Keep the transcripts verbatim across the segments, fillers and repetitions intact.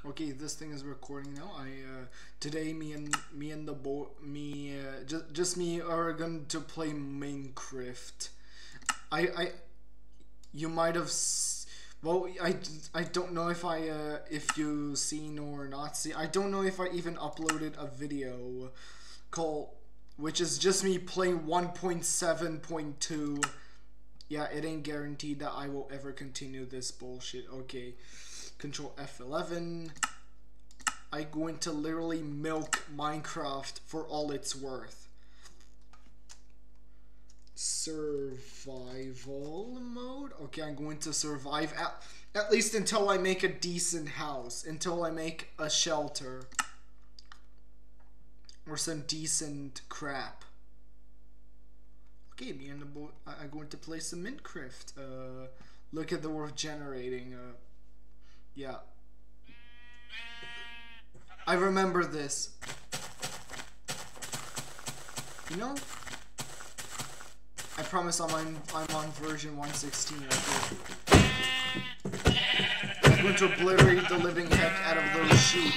Okay, this thing is recording now. I uh, today me and me and the boy me uh, just just me are going to play Minecraft. I I you might have s well I I don't know if I uh, if you seen or not seen. I don't know if I even uploaded a video called which is just me playing one point seven point two. Yeah, it ain't guaranteed that I will ever continue this bullshit. Okay. Control F eleven. I'm going to literally milk Minecraft for all it's worth. Survival mode. Okay, I'm going to survive at, at least until I make a decent house. Until I make a shelter. Or some decent crap. Okay, me and the boy, I'm going to play some Minecraft. Uh, look at the world generating. Uh, Yeah. I remember this. You know? I promise I'm on, I'm on version one sixteen. Okay. I'm going to obliterate the living heck out of those sheep.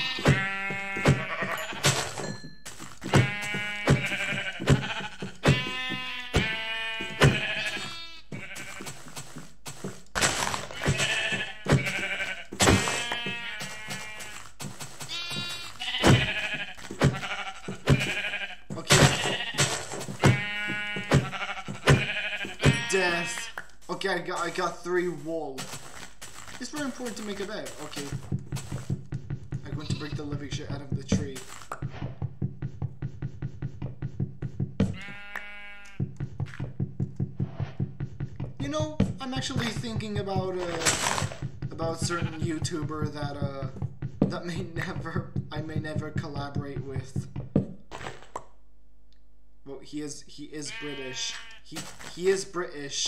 Death. Okay, I got I got three wool. It's very important to make a bed. Okay. I'm going to break the living shit out of the tree. You know, I'm actually thinking about uh about certain YouTuber that uh that may never I may never collaborate with. Well, he is he is British. He he is British.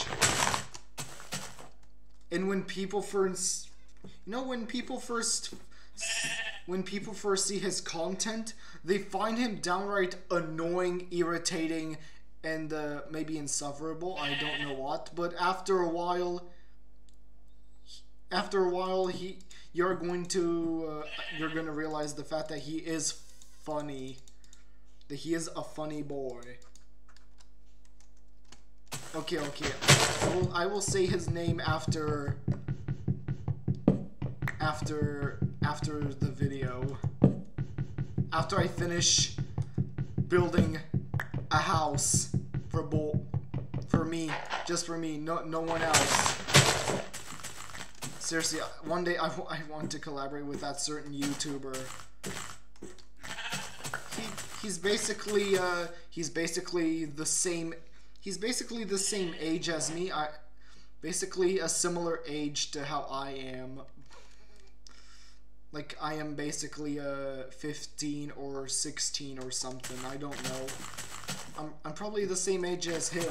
And when people first, you know, when people first, when people first see his content, they find him downright annoying, irritating, and uh, maybe insufferable. I don't know what. But after a while, after a while, he you're going to uh, you're gonna realize the fact that he is funny. That he is a funny boy. Okay, okay. I will, I will say his name after, after, after the video. After I finish building a house for Bo, for me, just for me, no, no one else. Seriously, one day I, I want to collaborate with that certain YouTuber. He, he's basically, uh, he's basically the same. He's basically the same age as me. I basically a similar age to how I am. Like I am basically uh fifteen or sixteen or something. I don't know. I'm I'm probably the same age as him.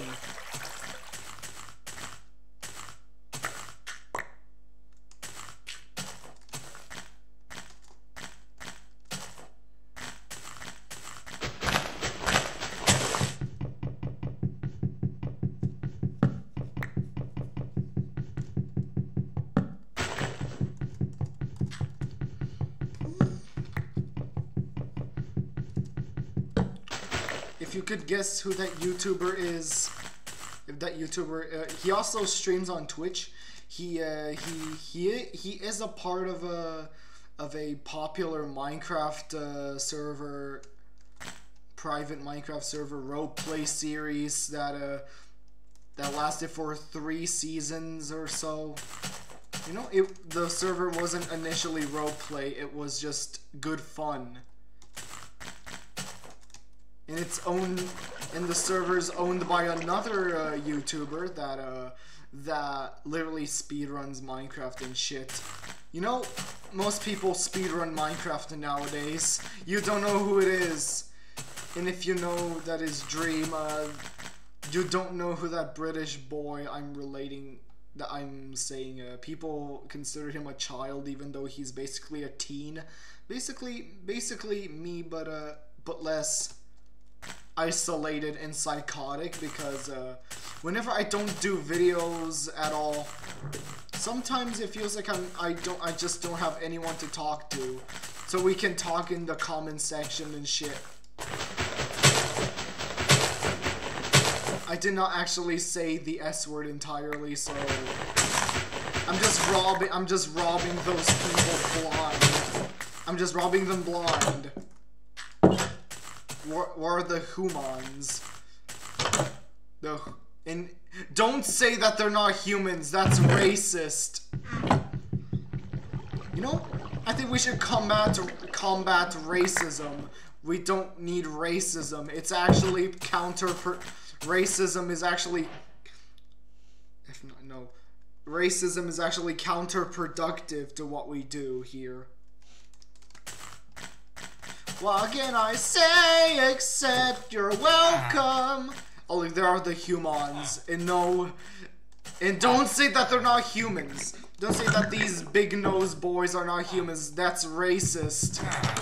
If you could guess who that YouTuber is, if that YouTuber, uh, he also streams on Twitch. He uh, he he he is a part of a of a popular Minecraft uh, server, private Minecraft server roleplay series that uh that lasted for three seasons or so. You know, it the server wasn't initially roleplay; it was just good fun. And it's owned, and the server's owned by another uh, YouTuber that uh, that literally speedruns Minecraft and shit. You know, most people speedrun Minecraft nowadays. You don't know who it is, and if you know that is Dream, uh, you don't know who that British boy I'm relating. That I'm saying. Uh, people consider him a child, even though he's basically a teen. Basically, basically me, but uh, but less isolated and psychotic, because uh, whenever I don't do videos at all, Sometimes it feels like I'm I don't I just don't have anyone to talk to. So we can talk in the comment section and shit. I did not actually say the S word entirely, so I'm just robbing I'm just robbing those people blind. I'm just robbing them blind. Where, where are the humans? The in don't say that they're not humans. That's racist. You know, I think we should combat combat racism. We don't need racism. It's actually counter racism is actually if not, no. Racism is actually counterproductive to what we do here. What can I say except you're welcome? Oh, look, there are the humans. And no... And don't say that they're not humans. Don't say that these big-nosed boys are not humans. That's racist.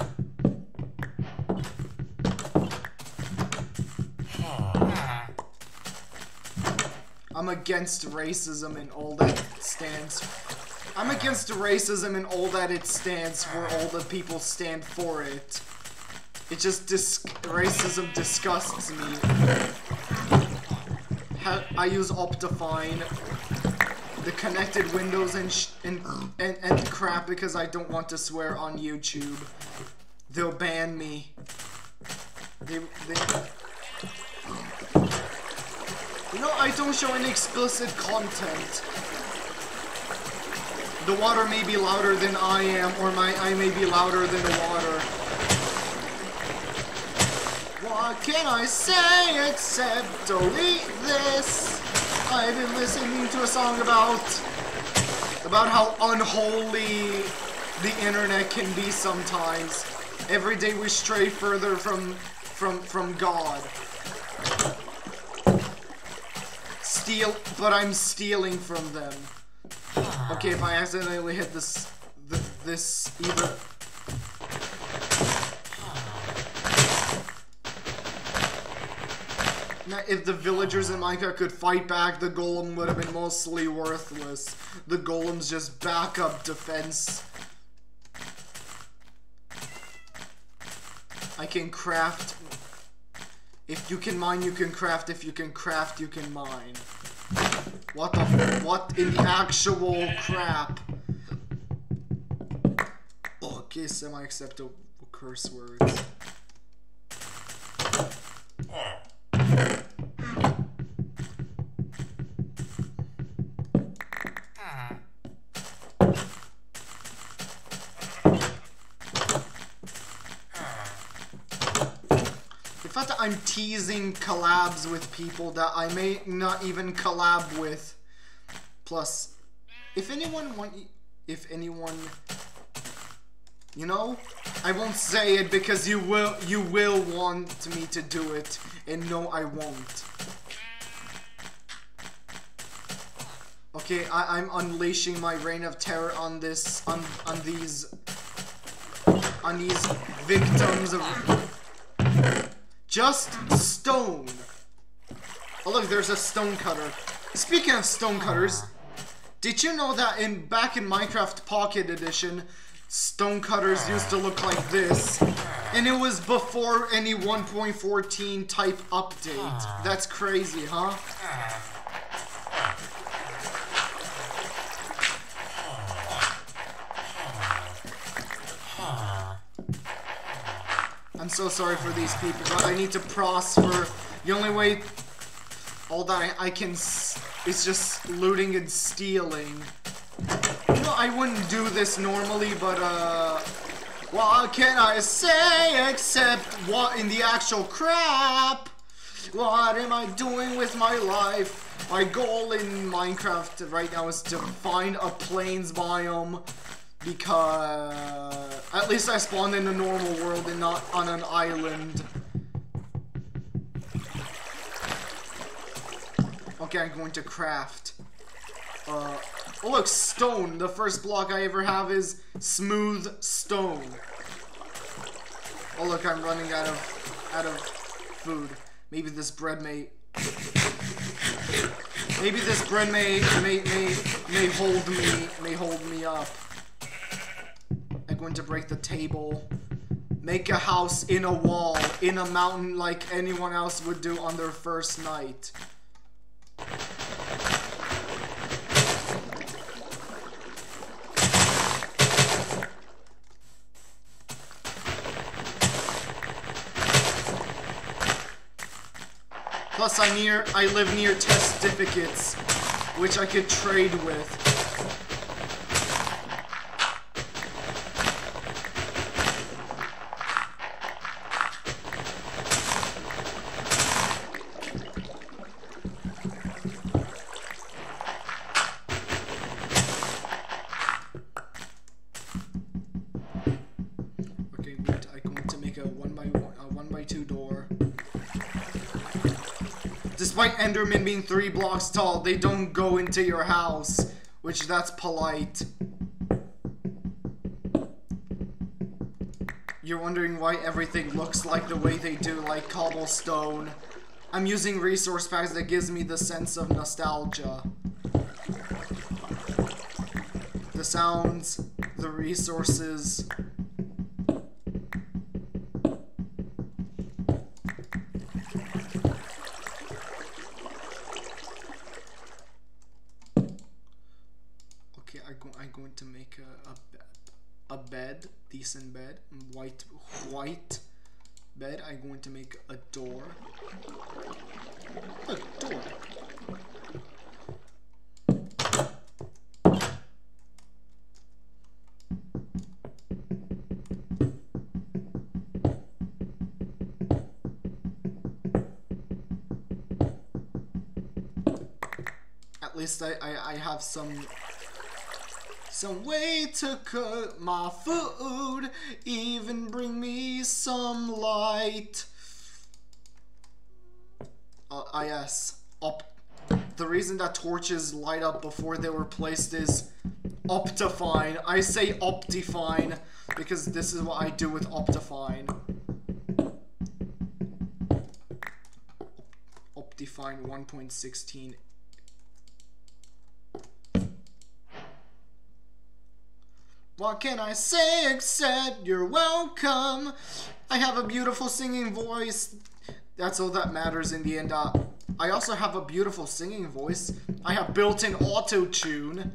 I'm against racism and all that it stands. I'm against racism and all that it stands for. All the people stand for it. It just dis racism disgusts me. Ha I use Optifine, the connected windows and, sh and and and crap because I don't want to swear on YouTube. They'll ban me. They they. You know, I don't show any explicit content. The water may be louder than I am, or my I may be louder than the water. What can I say except delete this? I've been listening to a song about about how unholy the internet can be sometimes. Every day we stray further from from from God. Steal, but I'm stealing from them. Okay, if I accidentally hit this, th this either. Now, if the villagers in Minecraft could fight back, the golem would have been mostly worthless. The golem's just backup defense. I can craft. If you can mine, you can craft. If you can craft, you can mine. What the f- what in the actual crap? Okay, semi-acceptable curse words. The fact that I'm teasing collabs with people that I may not even collab with. Plus, if anyone want, if anyone, you know, I won't say it because you will, you will want me to do it, and no, I won't. Okay, I, I'm unleashing my reign of terror on this, on, on these, on these victims of. Just stone. Oh look, there's a stone cutter. Speaking of stone cutters, did you know that in back in Minecraft Pocket Edition, stone cutters used to look like this, and it was before any one point fourteen type update. That's crazy, huh? I'm so sorry for these people, but I need to prosper. The only way all that I, I can s is just looting and stealing. You know, I wouldn't do this normally, but uh, what can I say except what in the actual crap? What am I doing with my life? My goal in Minecraft right now is to find a plains biome. Because at least I spawned in a normal world and not on an island. Okay, I'm going to craft. Uh, oh look, stone. The first block I ever have is smooth stone. Oh look, I'm running out of out of food. Maybe this bread may. Maybe this bread may may may may hold me may hold me up. I'm going to break the table. Make a house in a wall, in a mountain like anyone else would do on their first night. Plus, I near I live near testificates, which I could trade with. Okay, wait. I'm going to make a one by one, a one by two door. Despite Endermen being three blocks tall, they don't go into your house, which that's polite. You're wondering why everything looks like the way they do, like cobblestone. I'm using resource packs that gives me the sense of nostalgia. The sounds, the resources. I'm going to make a, a, a bed, decent bed, white white bed. I'm going to make a door. A door. At least I, I, I have some Some way to cook my food, even bring me some light. Uh, ah yes, up. The reason that torches light up before they were placed is Optifine. I say Optifine because this is what I do with Optifine. Optifine one point sixteen. What can I say except you're welcome? I have a beautiful singing voice. That's all that matters in the end. Uh, I also have a beautiful singing voice. I have built-in auto-tune.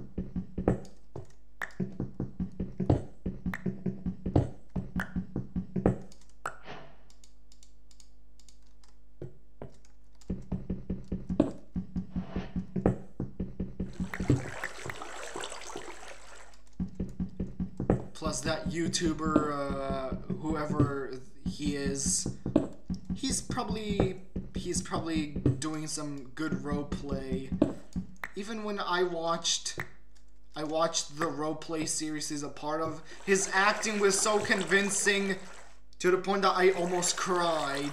Plus that YouTuber, uh, whoever he is, he's probably, he's probably doing some good roleplay. Even when I watched, I watched the roleplay series he's a part of, his acting was so convincing to the point that I almost cried.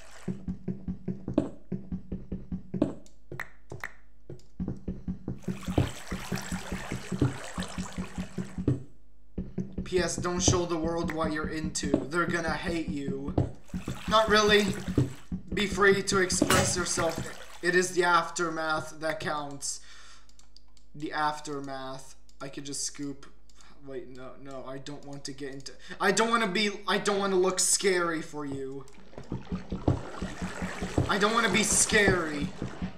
P S Don't show the world what you're into. They're gonna hate you. Not really. Be free to express yourself. It is the aftermath that counts. The aftermath. I could just scoop. Wait, no, no. I don't want to get into. I don't want to be. I don't want to look scary for you. I don't want to be scary.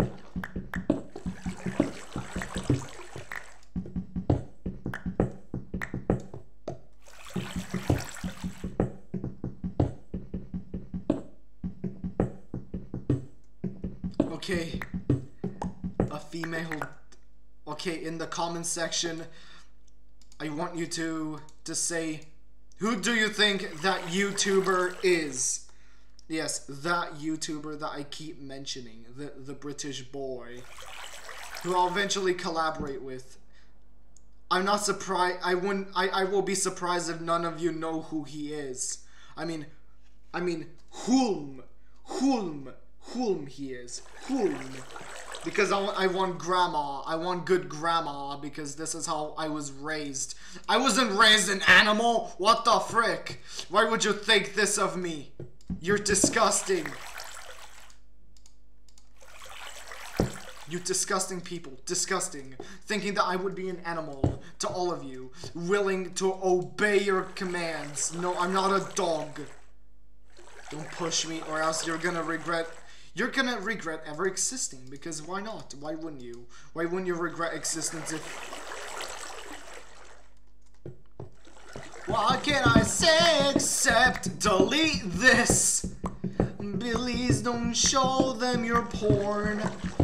Okay, a female. Okay, in the comment section, I want you to to say, who do you think that YouTuber is? Yes, that YouTuber that I keep mentioning, the the British boy, who I'll eventually collaborate with. I'm not surprised. I wouldn't. I I will be surprised if none of you know who he is. I mean, I mean, whom, whom. Whom he is. Whom. Because I, I want grandma. I want good grandma because this is how I was raised. I wasn't raised an animal. What the frick? Why would you think this of me? You're disgusting. You disgusting people. Disgusting. Thinking that I would be an animal to all of you. Willing to obey your commands. No, I'm not a dog. Don't push me or else you're gonna regret... You're gonna regret ever existing. Because why not? Why wouldn't you? Why wouldn't you regret existence if... What can I say except delete this? Please don't show them your porn.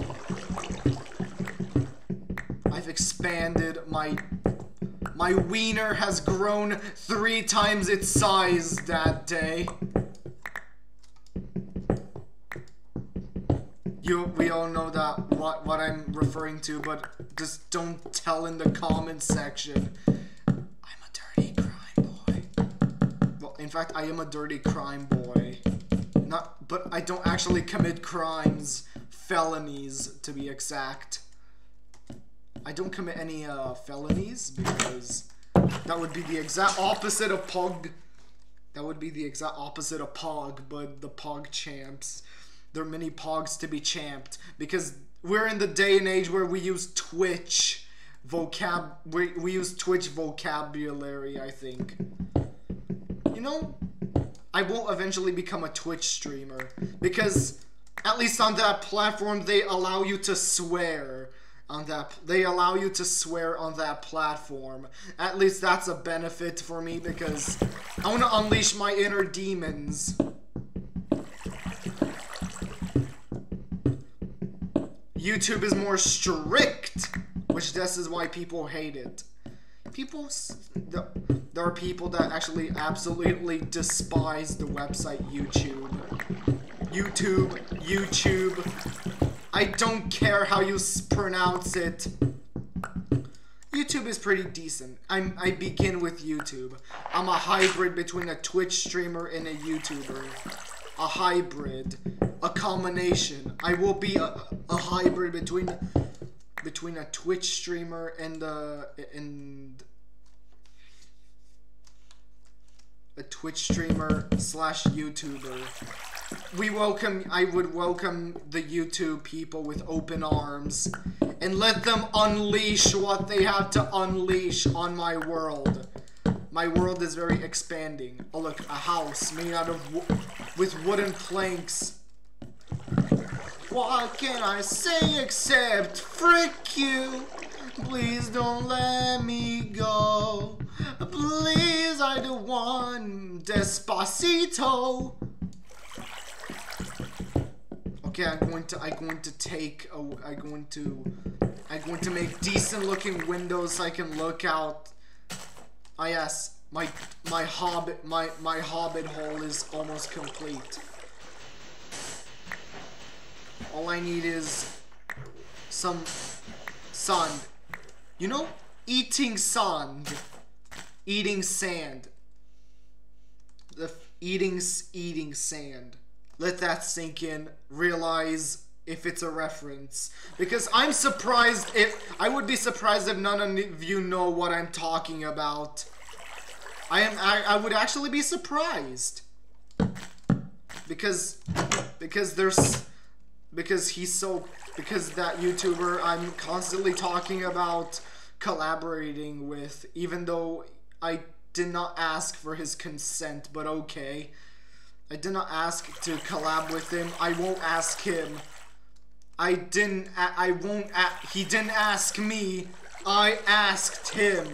I've expanded. My my wiener has grown three times its size that day. You, we all know that what what I'm referring to, but just don't tell in the comment section. I'm a dirty crime boy. Well, in fact, I am a dirty crime boy. Not, but I don't actually commit crimes, felonies to be exact. I don't commit any uh, felonies because that would be the exact opposite of Pog. That would be the exact opposite of Pog, but the Pog champs. There are many Pogs to be champed because we're in the day and age where we use Twitch vocab. We, we use Twitch vocabulary, I think. You know, I will eventually become a Twitch streamer because at least on that platform they allow you to swear. On that, they allow you to swear on that platform. At least that's a benefit for me because I want to unleash my inner demons. YouTube is more strict, which this is why people hate it. People, there are people that actually absolutely despise the website YouTube. YouTube, YouTube. I don't care how you pronounce it. YouTube is pretty decent. I'm, I begin with YouTube. I'm a hybrid between a Twitch streamer and a YouTuber. A hybrid. A combination. I will be a, a hybrid between between a Twitch streamer and uh and a Twitch streamer slash YouTuber. We welcome, I would welcome the YouTube people with open arms and let them unleash what they have to unleash on my world. My world is very expanding. Oh look, a house made out of wo with wooden planks. What can I say except frick you? Please don't let me go. Please, I don't want Despacito. Okay, I'm going to, I'm going to take, a, I'm going to, I'm going to make decent looking windows so I can look out. Ah yes, my, my hobbit, my, my hobbit hole is almost complete. All I need is some sand. You know, eating sand, eating sand. The eating, eating sand. Let that sink in. Realize if it's a reference, because I'm surprised if I would be surprised if none of you know what I'm talking about. I am. I, I would actually be surprised because because there's because he's so because that YouTuber I'm constantly talking about collaborating with, even though I did not ask for his consent, but okay. I did not ask to collab with him. I won't ask him. I didn't. I won't. He didn't ask me. I asked him.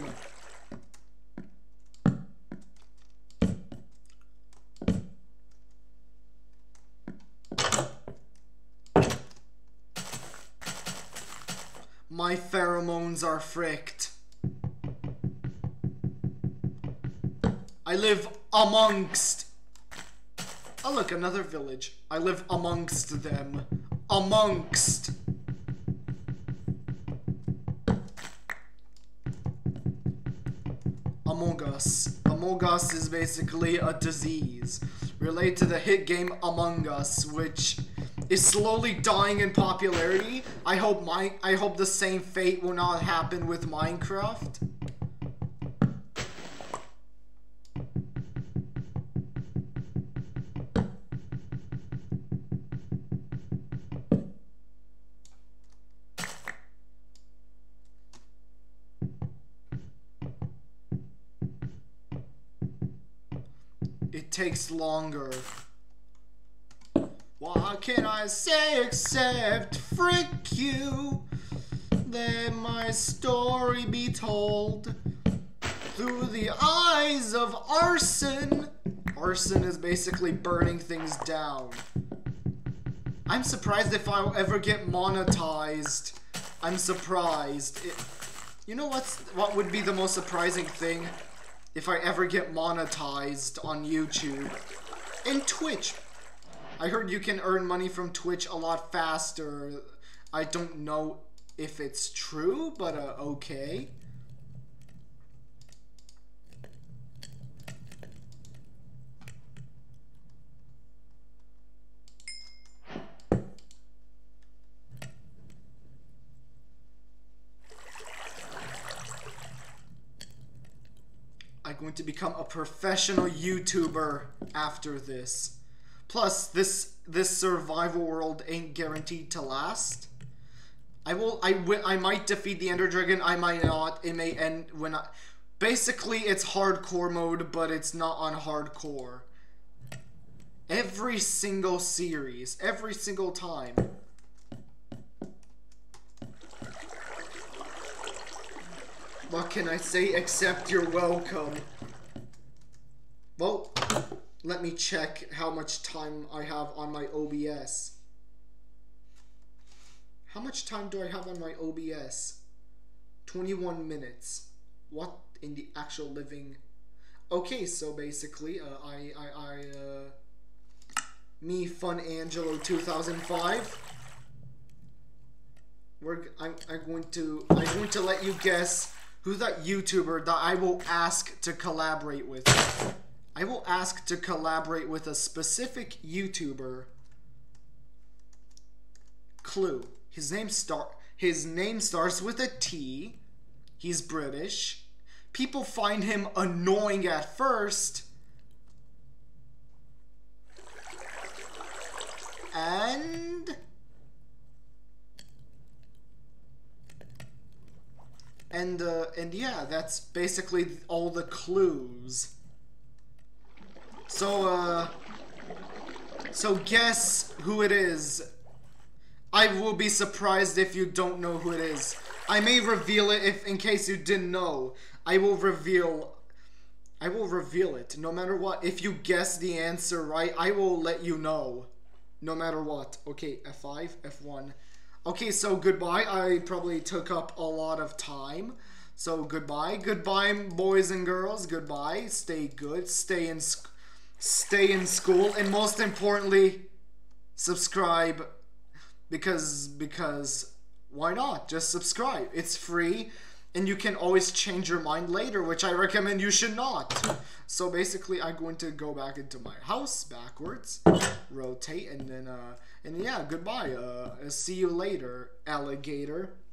My pheromones are fricked. I live amongst. Oh look, another village. I live amongst them. Amongst. Among Us. Among Us is basically a disease related to the hit game Among Us, which is slowly dying in popularity. I hope my I hope the same fate will not happen with Minecraft. it takes longer. What can I say except frick you? Let my story be told through the eyes of arson. Arson is basically burning things down. I'm surprised if I'll ever get monetized. I'm surprised. It, you know what's what would be the most surprising thing? If I ever get monetized on YouTube and Twitch. I heard you can earn money from Twitch a lot faster. I don't know if it's true, but uh, okay. I'm going to become a professional YouTuber after this. Plus, this this survival world ain't guaranteed to last. I will. I will. I might defeat the Ender Dragon. I might not. It may end when I. Basically, it's hardcore mode, but it's not on hardcore. Every single series, every single time. What can I say except you're welcome? Well. Let me check how much time I have on my O B S. How much time do I have on my O B S? twenty-one minutes. What in the actual living? Okay, so basically, uh, I, I, I, uh, me, Fun Angelo two thousand five. We're, I'm, I'm going to, I'm going to let you guess who's that YouTuber that I will ask to collaborate with. I will ask to collaborate with a specific YouTuber. Clue. His name star his name starts with a T. He's British. People find him annoying at first. And and uh, and yeah, that's basically all the clues. So, uh, so guess who it is. I will be surprised if you don't know who it is. I may reveal it if, in case you didn't know. I will reveal, I will reveal it no matter what. If you guess the answer right, I will let you know, no matter what. Okay, F five, F one. Okay, so goodbye. I probably took up a lot of time. So goodbye. Goodbye, boys and girls. Goodbye. Stay good. Stay in school. Stay in school, and most importantly, subscribe, because because why not? Just subscribe. It's free, and you can always change your mind later, which I recommend you should not. So basically, I'm going to go back into my house backwards, rotate, and then uh and yeah, goodbye. Uh, see you later, alligator.